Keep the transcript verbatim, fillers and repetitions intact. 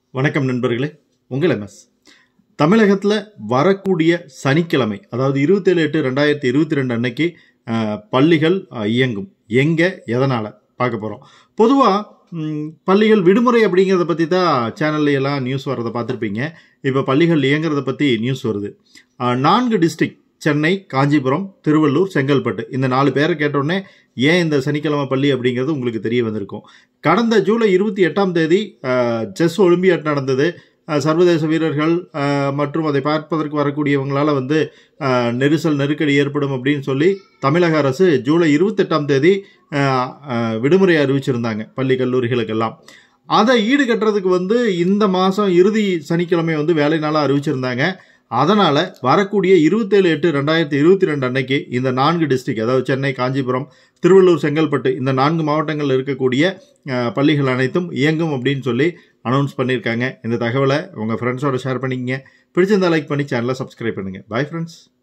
வணக்கம் நண்பர்களே, உங்கள் எம்எஸ். தமிழகத்தில் வரக்கூடிய சனிக்கிழமை, அதாவது இருபத்தேழு எட்டு ரெண்டாயிரத்தி இருபத்தி ரெண்டு அன்னைக்கு பள்ளிகள் இயங்கும். எங்கே, எதனால் பார்க்க போகிறோம். பொதுவாக பள்ளிகள் விடுமுறை அப்படிங்கிறத பற்றி தான் சேனல்ல எல்லாம் நியூஸ் வர்றதை பார்த்துருப்பீங்க. இப்போ பள்ளிகள் இயங்குறத பற்றி நியூஸ் வருது. நான்கு டிஸ்ட்ரிக்ட், சென்னை, காஞ்சிபுரம், திருவள்ளூர், செங்கல்பட்டு, இந்த நாலு பேரை கேட்டோடனே ஏன் இந்த சனிக்கிழமை பள்ளி அப்படிங்கிறது உங்களுக்கு தெரிய வந்திருக்கும். கடந்த ஜூலை இருபத்தி எட்டாம் தேதி செஸ் ஒலிம்பியாட் நடந்தது. சர்வதேச வீரர்கள் மற்றும் அதை பார்ப்பதற்கு வரக்கூடியவங்களால் வந்து நெரிசல் நெருக்கடி ஏற்படும் அப்படின்னு சொல்லி தமிழக அரசு ஜூலை இருபத்தெட்டாம் தேதி விடுமுறை அறிவிச்சிருந்தாங்க பள்ளி கல்லூரிகளுக்கெல்லாம். அதை ஈடுகட்டுறதுக்கு வந்து இந்த மாதம் இறுதி சனிக்கிழமை வந்து வேலை நாளாக அறிவிச்சிருந்தாங்க. அதனால் வரக்கூடிய இருபத்தேழு எட்டு ரெண்டாயிரத்தி இருபத்தி ரெண்டு அன்னைக்கு இந்த நான்கு டிஸ்ட்ரிக்ட், அதாவது சென்னை, காஞ்சிபுரம், திருவள்ளூர், செங்கல்பட்டு, இந்த நான்கு மாவட்டங்களில் இருக்கக்கூடிய பள்ளிகள் அனைத்தும் இயங்கும் அப்படின்னு சொல்லி அனௌன்ஸ் பண்ணியிருக்காங்க. இந்த தகவலை உங்கள் ஃப்ரெண்ட்ஸோட ஷேர் பண்ணிக்கங்க. பிடிச்சிருந்தா லைக் பண்ணி சேனலை சப்ஸ்கிரைப் பண்ணுங்கள். Bye friends.